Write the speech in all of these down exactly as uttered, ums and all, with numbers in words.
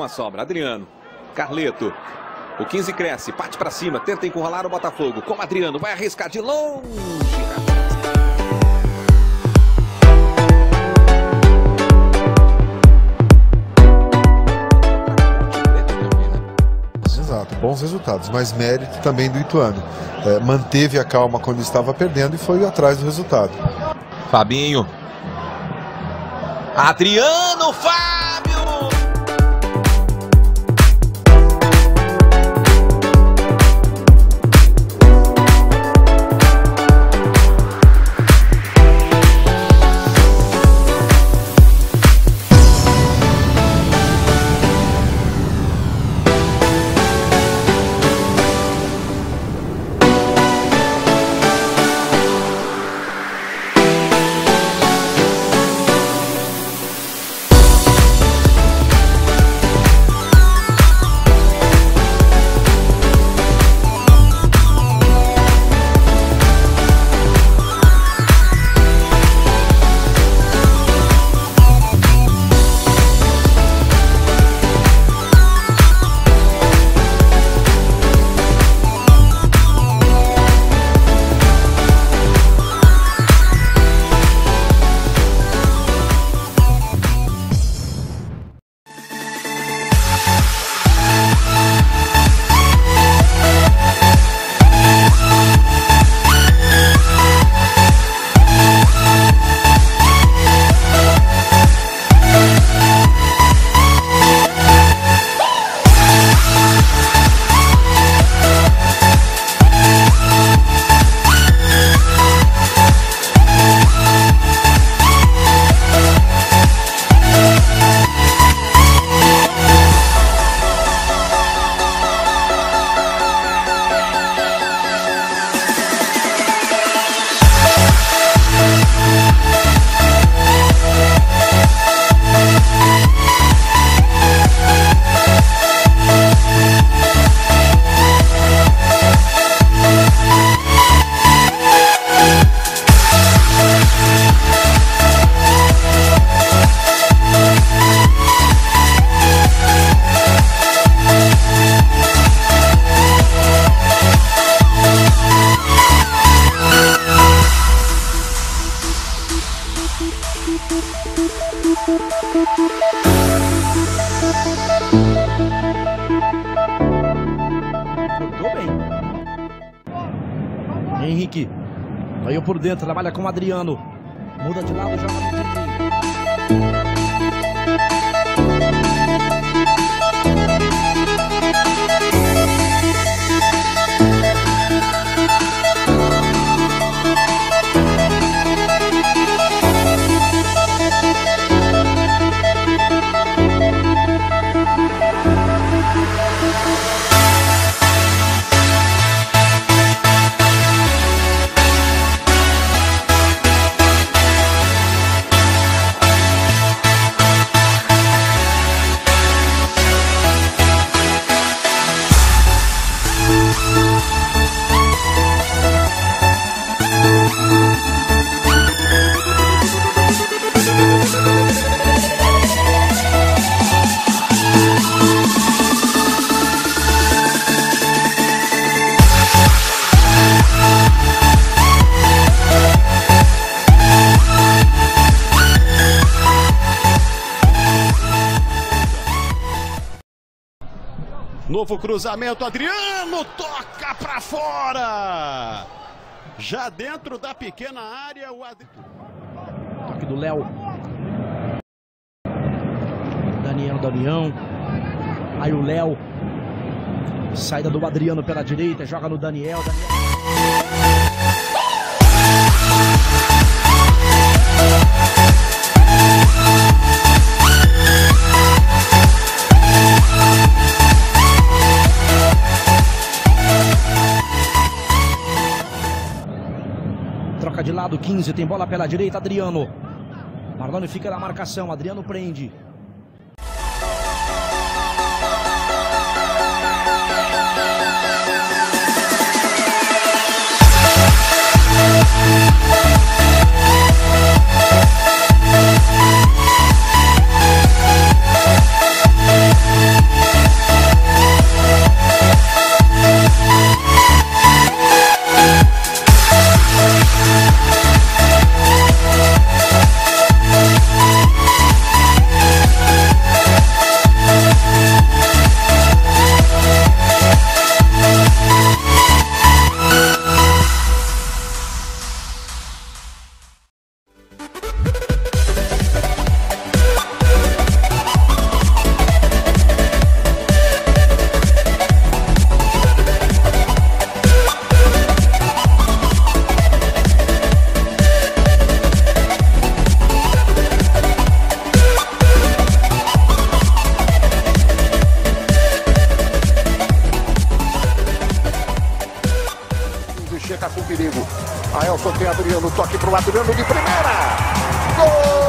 uma sobra. Adriano. Carleto. O quinze cresce, parte para cima, tenta encurralar o Botafogo. Com Adriano, vai arriscar de longe. Exato, bons resultados, mas mérito também do Ituano. É, manteve a calma quando estava perdendo e foi atrás do resultado. Fabinho. Adriano, Fábio! Jogou bem. Henrique. Caiu por dentro, trabalha com o Adriano. Muda de lado, joga no direito. Novo cruzamento, Adriano toca pra fora. Já dentro da pequena área, o Adriano. Toque do Léo. Daniel, Damião. Aí o Léo. Saída do Adriano pela direita, joga no Daniel. Daniel. Troca de lado, quinze, tem bola pela direita, Adriano. Marlone fica na marcação, Adriano prende. We'll be right back. Nelson, tem Adriano, toque pro Adriano de primeira. Gol!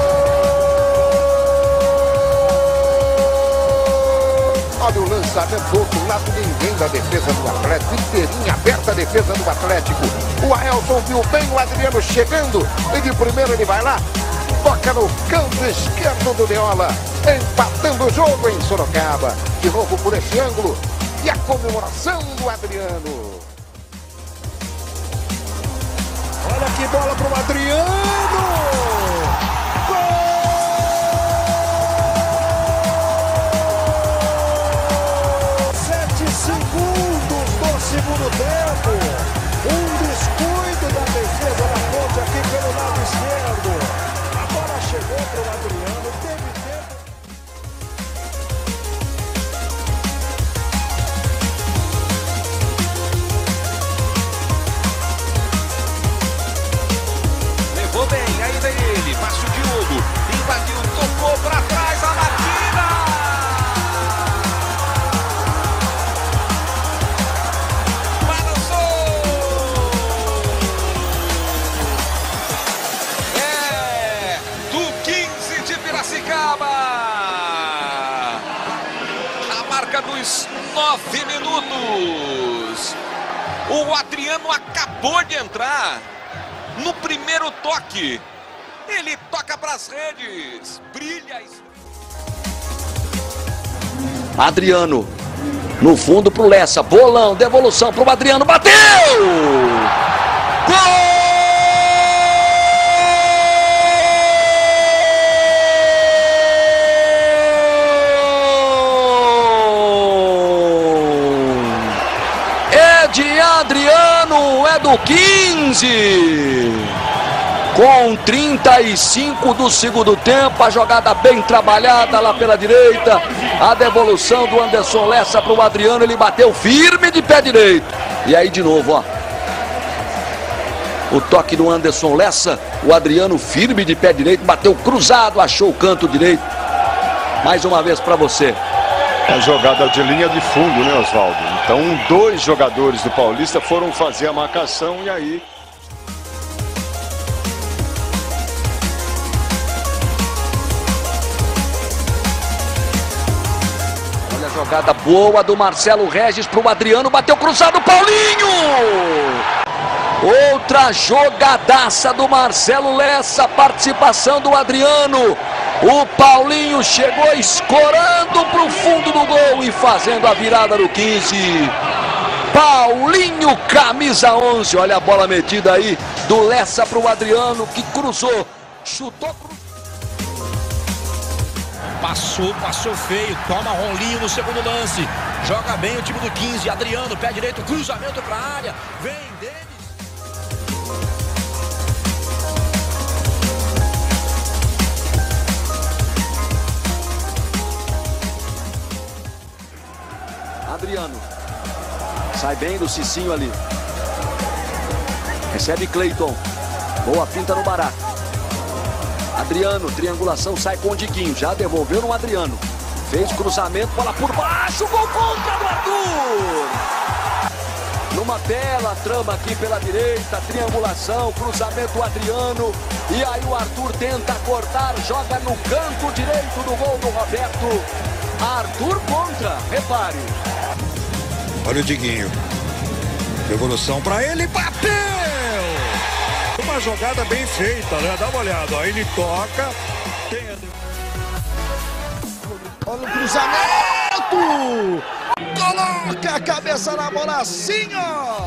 Olha o lançamento do outro lado, ninguém da defesa do Atlético, inteirinha aberta a defesa do Atlético. O Aelson viu bem o Adriano chegando e de primeiro ele vai lá, toca no canto esquerdo do Deola, empatando o jogo em Sorocaba. De novo por esse ângulo e a comemoração do Adriano. Olha que bola pro Adriano! Segundo tempo, um descuido da defesa da Ponte aqui pelo lado esquerdo. A bola chegou para o Adriano, teve tempo. Levou bem, aí vem ele, passa o Diogo, invadiu, tocou para trás, a batida! A marca dos nove minutos. O Adriano acabou de entrar no primeiro toque. Ele toca para as redes. Brilha. Adriano no fundo pro Lessa. Bolão, devolução pro Adriano. Bateu! Gol! De Adriano, é do quinze. Com trinta e cinco do segundo tempo, a jogada bem trabalhada lá pela direita. A devolução do Anderson Lessa para o Adriano, ele bateu firme de pé direito. E aí de novo, ó. O toque do Anderson Lessa, o Adriano firme de pé direito, bateu cruzado, achou o canto direito. Mais uma vez para você. É jogada de linha de fundo, né, Oswaldo? Então, dois jogadores do Paulista foram fazer a marcação e aí... Olha a jogada boa do Marcelo Regis para o Adriano, bateu cruzado, Paulinho! Outra jogadaça do Marcelo Lessa, participação do Adriano. O Paulinho chegou escorando para o fundo do gol e fazendo a virada no quinze. Paulinho, camisa onze. Olha a bola metida aí do Lessa para o Adriano, que cruzou, chutou. Passou, passou feio. Toma Rolinho no segundo lance. Joga bem o time do quinze. Adriano, pé direito, cruzamento para a área. Vem Denis. Adriano sai bem do Cicinho ali, recebe Cleiton, boa finta no Barato. Adriano, triangulação, sai com o Diguinho, já devolveu no Adriano, fez cruzamento, bola por baixo, gol contra do Arthur. Numa bela trama aqui pela direita, triangulação, cruzamento do Adriano, e aí o Arthur tenta cortar, joga no canto direito do gol do Roberto. Arthur contra, repare. Olha o Diguinho. Devolução para ele, bateu! Uma jogada bem feita, né? Dá uma olhada, ó. Ele toca. Tem... Olha o cruzamento! Coloca a cabeça na bola assim, ó!